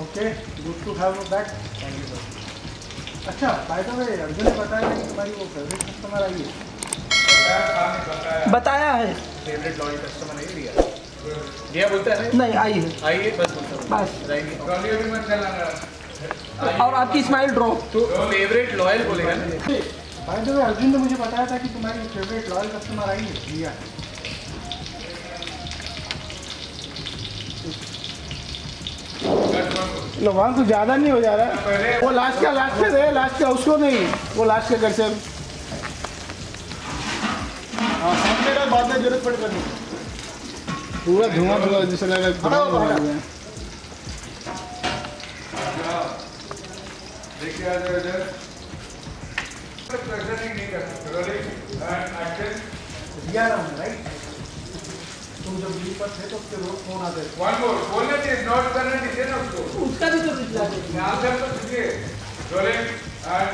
Okay, good to have you back. Thank you sir. अच्छा, by the way Arjun ने बताया कि तुम्हारी वो फेवरेट कस्टमर आई है। बताया है। फेवरेट लॉयल कस्टमर नहीं रिया। रिया बोलता है नहीं, आई है। आई है बस बोलता हूँ। बस। ट्रॉली भी मत चलाना। और आपकी स्माइल ड्रॉप। तो फेवरेट लॉयल बोलेगा ना। बाय द वे अर्जुन ने मुझे बताया था कि तुम्हारी फेवरेट लॉयल कस्टमर आई है रिया। लो वहाँ कुछ ज़्यादा नहीं हो जा रहा है। वो लास्ट का दे, लास्ट का उसको नहीं, वो लास्ट का घर से। हाँ, सामने का बाद में जरूरत पड़ करनी। पूरा धुआं जैसे लगा। तुम जब लीव पर थे तो उसके रोज फोन आते थे। वन मोर बोलना चाहिए, नोट करना चाहिए ना उसको। उसका भी तो पिछला आंसर तो दीजिए। रोलिंग एंड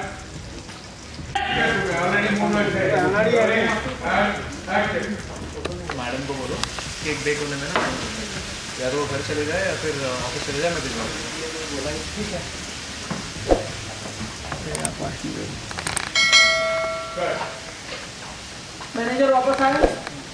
ऑलरेडी मूवमेंट है। Rolling and action. मैडम को बोलो केक बेक होने में ना, या तो वो घर चले जाए या फिर ऑफिस चले जाए, मैं भिजवा बोला। ठीक है। मैनेजर वापस आया।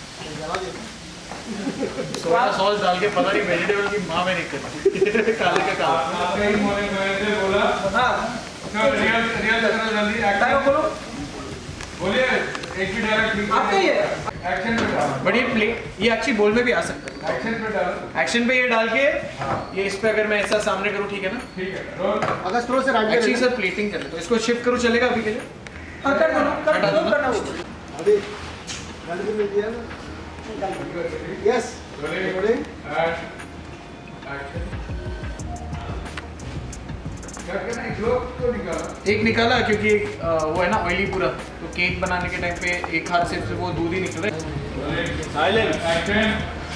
सोया सॉस डाल के पता नहीं वेजिटेबल की माँ में निकल काले का काला। कई मॉर्निंग मैनेजर बोला। हाँ। रियल जल्दी एक्शन बोलो। बोलिए, एक भी डायरेक्ट आपका ही है। एक्शन पे डालो। बट ये प्ले ये एक्चुअली बोल में भी आ सकता है। एक्शन पे डालो। एक्शन पे ये डाल के ये इस पे अगर मैं ऐसा सामने करूँ, ठीक है ना? ठीक है, रोल। अगर स्ट्रो से राइट एक्चुअली सर प्लेटिंग कर ले, तो इसको शिफ्ट करूँ चलेगा अभी के लिए? हाँ, कर दो, कर दो, करना वो। अभी गलती में दिया ना। Yes, rolling rolling and action. क्या करना है, ग्लोव को निकाला। एक निकाला क्योंकि वो है ना ऑयली पूरा, तो केक बनाने के टाइम पे एक हाथ से वो दूध ही निकल रहा है। Silent action.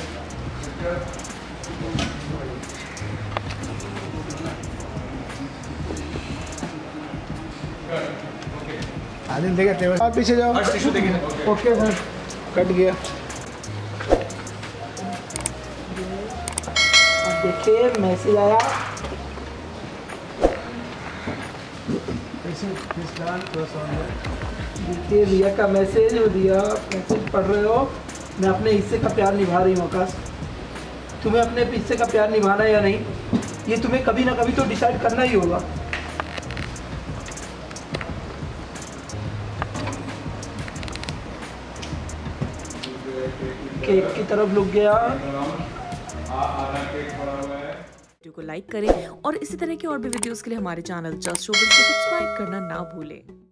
आदिल देखा टेबल आप पीछे जाओ। हर्ष टिश्यू देखिए। ओके सर, कट गया। अब देखिए मैसेज आया। देखिए रिया का मैसेज। रिया मैसेज पढ़ रहे हो। मैं अपने हिस्से का प्यार निभा रही हूँ आकाश। तुम्हें अपने हिस्से का प्यार निभाना है या नहीं, ये तुम्हें कभी ना कभी तो डिसाइड करना ही होगा। केक की तरफ लुक गया। आधा केक पड़ा हुआ है। वीडियो को लाइक करें और इसी तरह के और भी वीडियोस के लिए हमारे चैनल जस्ट शोबिज़ को सब्सक्राइब करना ना भूलें।